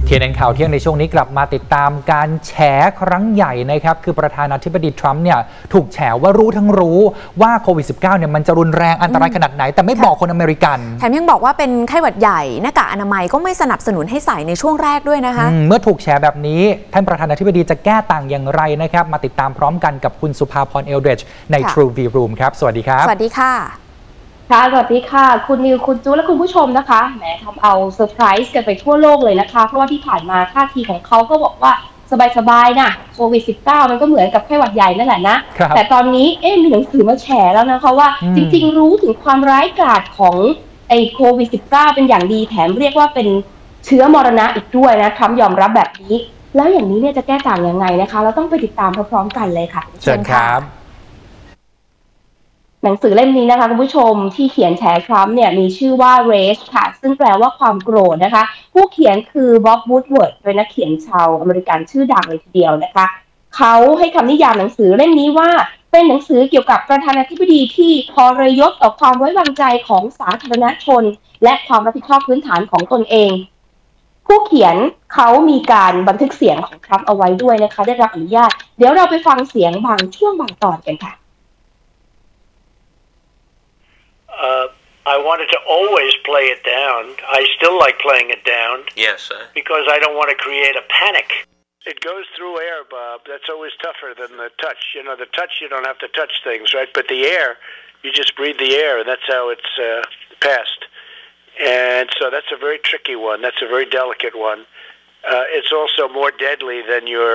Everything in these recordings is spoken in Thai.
เทียนข่าวเที่ยงในช่วงนี้กลับมาติดตามการแฉครั้งใหญ่นะครับคือประธานาธิบดีทรัมป์เนี่ยถูกแฉว่ารู้ทั้งรู้ว่าโควิด -19 เนี่ยมันจะรุนแรงอันตรายขนาดไหนแต่ไม่บอกคนอเมริกันแถมยังบอกว่าเป็นไข้หวัดใหญ่หน้ากากอนามัยก็ไม่สนับสนุนให้ใส่ในช่วงแรกด้วยนะคะเมื่อถูกแฉแบบนี้ท่านประธานาธิบดีจะแก้ต่างอย่างไรนะครับมาติดตามพร้อมกันกับคุณสุภาพร เอลเดรจใน True V Room ครับสวัสดีครับสวัสดีค่ะค่ะสวัสดีค่ะคุณนิวคุณจูและคุณผู้ชมนะคะแหมทำเอาเซอร์ไพรส์กันไปทั่วโลกเลยนะคะเพราะว่าที่ผ่านมาท่าทีของเขาก็บอกว่าสบายๆนะโควิด -19 มันก็เหมือนกับไข้หวัดใหญ่นั่นแหละนะแต่ตอนนี้มีหนังสือมาแฉแล้วนะคะว่าจริงๆรู้ถึงความร้ายกาจของไอ้โควิด -19 เป็นอย่างดีแถมเรียกว่าเป็นเชื้อมรณะอีกด้วยนะทรัมป์ยอมรับแบบนี้แล้วอย่างนี้เนี่ยจะแก้ต่างยังไงนะคะเราต้องไปติดตามพร้อมๆกันเลยค่ะเชิญครับหนังสือเล่มนี้นะคะคุณผู้ชมที่เขียนแฉทรัมป์เนี่ยมีชื่อว่า Rage ค่ะซึ่งแปลว่าความโกรธนะคะผู้เขียนคือบ๊อบ วูดเวิร์ดเป็นนักเขียนชาวอเมริกันชื่อดังเลยทีเดียวนะคะเขาให้คำนิยามหนังสือเล่มนี้ว่าเป็นหนังสือเกี่ยวกับประธานาธิบดีที่ทรยศต่อความไว้วางใจของสาธารณชนและความรับผิดชอบพื้นฐานของตนเองผู้เขียนเขามีการบันทึกเสียงของทรัมป์เอาไว้ด้วยนะคะได้รับอนุญาตเดี๋ยวเราไปฟังเสียงบางช่วงบางตอนกันค่ะ I wanted to always play it down. I still like playing it down. Yes, sir. Because I don't want to create a panic. It goes through air, Bob. That's always tougher than the touch. You know, the touch, you don't have to touch things, right? But the air, you just breathe the air, and that's how it's passed. And so that's a very tricky one. That's a very delicate one. It's also more deadly than your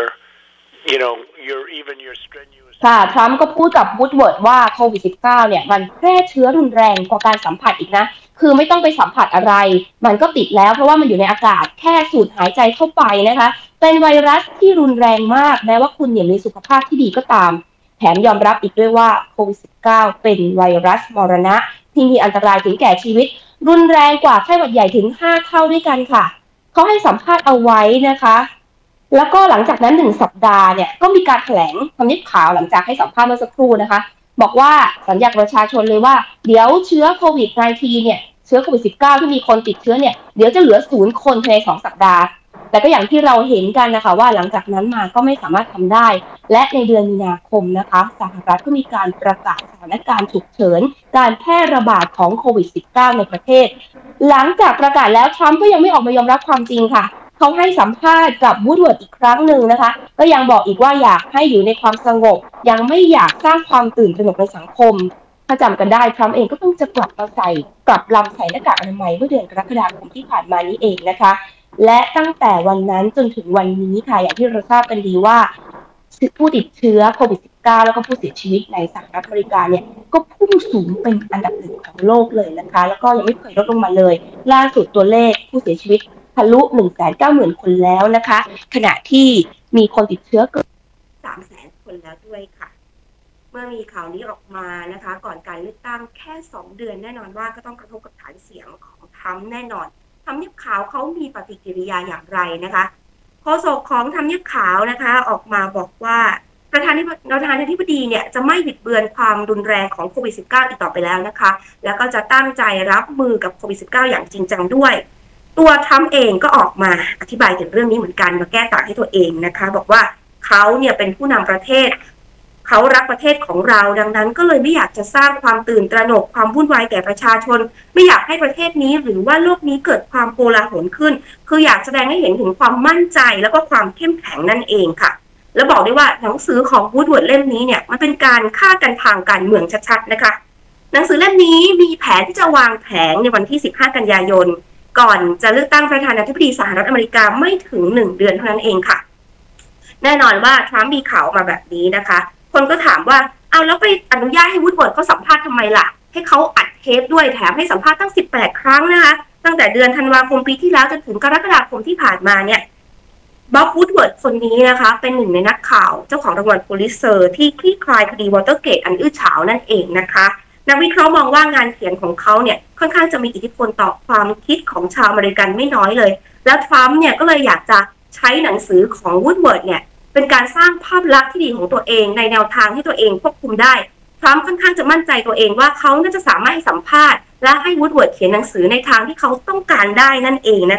strenuous. ค่ะทรัมป์ก็พูดกับวูดเวิร์ดว่าโควิด -19 เนี่ยมันแพร่เชื้อรุนแรงกว่าการสัมผัสอีกนะคือไม่ต้องไปสัมผัสอะไรมันก็ติดแล้วเพราะว่ามันอยู่ในอากาศแค่สูดหายใจเข้าไปนะคะเป็นไวรัสที่รุนแรงมากแม้ว่าคุณเนี่ยมีสุขภาพที่ดีก็ตามแถมยอมรับอีกด้วยว่าโควิด -19 เป็นไวรัสมรณะที่มีอันตรายถึงแก่ชีวิตรุนแรงกว่าไข้หวัดใหญ่ถึง5เท่าด้วยกันค่ะเขาให้สัมภาษณ์เอาไว้นะคะแล้วก็หลังจากนั้น1สัปดาห์เนี่ยก็มีการแถลงทำเนียบขาวหลังจากให้สัมภาษณ์เมื่อสักครู่นะคะบอกว่าสัญญาประชาชนเลยว่าเดี๋ยวเชื้อโควิด -19 เนี่ยเชื้อโควิด -19 ที่มีคนติดเชื้อเนี่ยเดี๋ยวจะเหลือ0คนภายใน2สัปดาห์แต่ก็อย่างที่เราเห็นกันนะคะว่าหลังจากนั้นมาก็ไม่สามารถทำได้และในเดือนมีนาคมนะคะสหรัฐก็มีการประกาศสถานการณ์ฉุกเฉินการแพร่ระบาดของโควิด -19 ในประเทศหลังจากประกาศแล้วทรัมป์ก็ยังไม่ออกมายอมรับความจริงค่ะเขาให้สัมภาษณ์กับวูดเวิร์ดอีกครั้งหนึ่งนะคะก็ยังบอกอีกว่าอยากให้อยู่ในความสงบยังไม่อยากสร้างความตื่นตระหนกในสังคมถ้าจำกันได้ทรัมป์เองก็เพิ่งจะกลับลำใส่หน้ากากอนามัยเมื่อเดือนกรกฎาคมที่ผ่านมานี้เองนะคะและตั้งแต่วันนั้นจนถึงวันนี้ค่ะอย่างที่เราทราบกันดีว่าผู้ติดเชื้อโควิด -19 แล้วก็ผู้เสียชีวิตในสหรัฐอเมริกาเนี่ยก็พุ่งสูงเป็นอันดับ1ของโลกเลยนะคะแล้วก็ยังไม่เคยลดลงมาเลยล่าสุดตัวเลขผู้เสียชีวิตทะลุ 190,000 คนแล้วนะคะขณะที่มีคนติดเชื้อเกิน 300,000 คนแล้วด้วยค่ะเมื่อมีข่าวนี้ออกมานะคะก่อนการเลือกตั้งแค่2เดือนแน่นอนว่าก็ต้องกระทบกับฐานเสียงของทรัมป์แน่นอนทำเนียบขาวเขามีปฏิกิริยาอย่างไรนะคะโฆษกของทำเนียบขาวนะคะออกมาบอกว่าประธานาธิบดีเนี่ยจะไม่บิดเบือนความรุนแรงของโควิด -19 อีกต่อไปแล้วนะคะแล้วก็จะตั้งใจรับมือกับโควิด -19 อย่างจริงจังด้วยตัวทรัมป์เองก็ออกมาอธิบายถึงเรื่องนี้เหมือนกันมาแก้ต่างให้ตัวเองนะคะบอกว่าเขาเนี่ยเป็นผู้นำประเทศเขารักประเทศของเราดังนั้นก็เลยไม่อยากจะสร้างความตื่นตระหนกความวุ่นวายแก่ประชาชนไม่อยากให้ประเทศนี้หรือว่าโลกนี้เกิดความโกลาหลขึ้นคืออยากแสดงให้เห็นถึงความมั่นใจแล้วก็ความเข้มแข็งนั่นเองค่ะแล้วบอกได้ว่าหนังสือของวูดเวิร์ดเล่มนี้เนี่ยมันเป็นการฆ่ากันทางการเมืองชัดๆนะคะหนังสือเล่มนี้มีแผนที่จะวางแผงในวันที่15กันยายนก่อนจะเลือกตั้งประธานาธิบดีสหรัฐอเมริกาไม่ถึง1เดือนเท่านั้นเองค่ะแน่นอนว่าทรัมป์มีข่าวมาแบบนี้นะคะคนก็ถามว่าเอาแล้วไปอนุญาตให้วูดเวิร์ดเขาสัมภาษณ์ทำไมล่ะให้เขาอัดเทปด้วยแถมให้สัมภาษณ์ตั้ง18ครั้งนะคะตั้งแต่เดือนธันวาคมปีที่แล้วจนถึงกรกฎาคมที่ผ่านมาเนี่ยบ๊อบ วูดเวิร์ดคนนี้นะคะเป็นหนึ่งในนักข่าวเจ้าของรางวัลพูลิตเซอร์ที่คลี่คลายคดีวอเตอร์เกตอันอื้อฉาวนั่นเองนะคะนักวิเคราะห์มองว่างานเขียนของเขาเนี่ยค่อนข้างจะมีอิทธิพลต่อความคิดของชาวอเมริกันไม่น้อยเลยแล้วทรัมป์เนี่ยก็เลยอยากจะใช้หนังสือของวูดเวิร์ดเนี่ยเป็นการสร้างภาพลักษณ์ที่ดีของตัวเองในแนวทางที่ตัวเองควบคุมได้ทรัมป์ค่อนข้างจะมั่นใจตัวเองว่าเขาน่าจะสามารถให้สัมภาษณ์และให้วูดเวิร์ดเขียนหนังสือในทางที่เขาต้องการได้นั่นเองนะคะ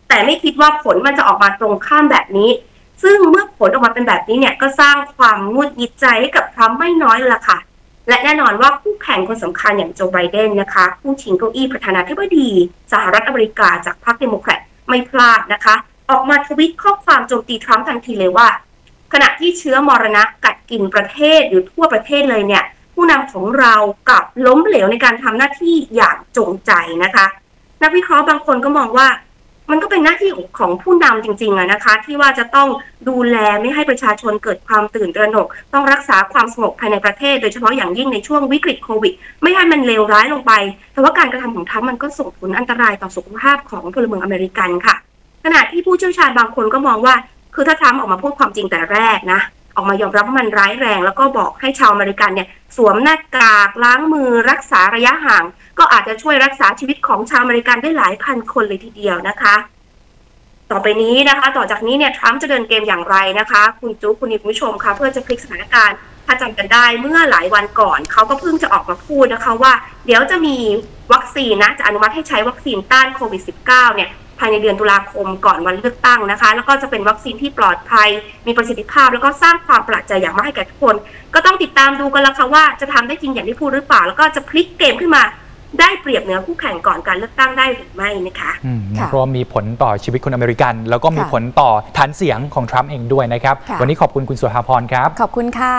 แต่ไม่คิดว่าผลมันจะออกมาตรงข้ามแบบนี้ซึ่งเมื่อผลออกมาเป็นแบบนี้เนี่ยก็สร้างความงุดหงิดใจให้กับทรัมป์ไม่น้อยเลยล่ะค่ะและแน่นอนว่าคู่แข่งคนสำคัญอย่างโจไบเดนนะคะผู้ชิงเก้าอี้ประธานาธิบดีสหรัฐอเมริกาจากพรรคเดโมแครตไม่พลาดนะคะออกมาทวิตข้อความโจมตีทรัมป์ทันทีเลยว่าขณะที่เชื้อมรณะกัดกินประเทศอยู่ทั่วประเทศเลยเนี่ยผู้นำของเรากลับล้มเหลวในการทำหน้าที่อย่างจงใจนะคะนักวิเคราะห์บางคนก็มองว่ามันก็เป็นหน้าที่ของผู้นำจริงๆนะคะที่ว่าจะต้องดูแลไม่ให้ประชาชนเกิดความตื่นตระหนกต้องรักษาความสงบภายในประเทศโดยเฉพาะอย่างยิ่งในช่วงวิกฤตโควิดไม่ให้มันเลวร้ายลงไปแต่ว่าการกระทำของทรัมป์มันก็ส่งผลอันตรายต่อสุขภาพของพลเมืองอเมริกันค่ะขณะที่ผู้เชี่ยวชาญบางคนก็มองว่าคือถ้าทรัมป์ออกมาพูดความจริงแต่แรกนะออกมายอมรับว่ามันร้ายแรงแล้วก็บอกให้ชาวอเมริกันเนี่ยสวมหน้ากากล้างมือรักษาระยะห่างก็อาจจะช่วยรักษาชีวิตของชาวอเมริกันได้หลายพันคนเลยทีเดียวนะคะต่อไปนี้นะคะต่อจากนี้เนี่ยทรัมป์จะเดินเกมอย่างไรนะคะคุณจุ๊กคุณผู้ชมคะเพื่อจะพลิกสถานการณ์ถ้าจำกันได้เมื่อหลายวันก่อนเขาก็เพิ่งจะออกมาพูดนะคะว่าเดี๋ยวจะมีวัคซีนนะจะอนุมัติให้ใช้วัคซีนต้านโควิด -19 เนี่ยภายในเดือนตุลาคมก่อนวันเลือกตั้งนะคะแล้วก็จะเป็นวัคซีนที่ปลอดภัยมีประสิทธิภาพแล้วก็สร้างความประหลาดใจอย่างมากให้แก่ทุกคนก็ต้องติดตามดูกันละค่ะว่าจะทำได้จริงอย่างที่พูดหรือเปล่าแล้วก็จะพลิกเกมขึ้นมาได้เปรียบเหนือคู่แข่งก่อนการเลือกตั้งได้หรือไม่นะคะเพราะมีผลต่อชีวิตคนอเมริกันแล้วก็มีผลต่อฐานเสียงของทรัมป์เองด้วยนะครับวันนี้ขอบคุณคุณสุภาพรครับขอบคุณค่ะ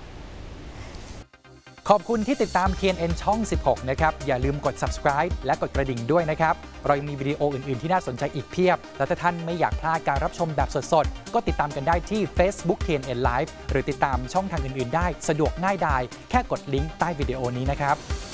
ขอบคุณที่ติดตาม TNN ช่อง 16 นะครับอย่าลืมกด subscribe และกดกระดิ่งด้วยนะครับเรายังมีวิดีโออื่นๆที่น่าสนใจอีกเพียบและถ้าท่านไม่อยากพลาดการรับชมแบบสดๆก็ติดตามกันได้ที่ Facebook TNN Live หรือติดตามช่องทางอื่นๆได้สะดวกง่ายดายแค่กดลิงก์ใต้วิดีโอนี้นะครับ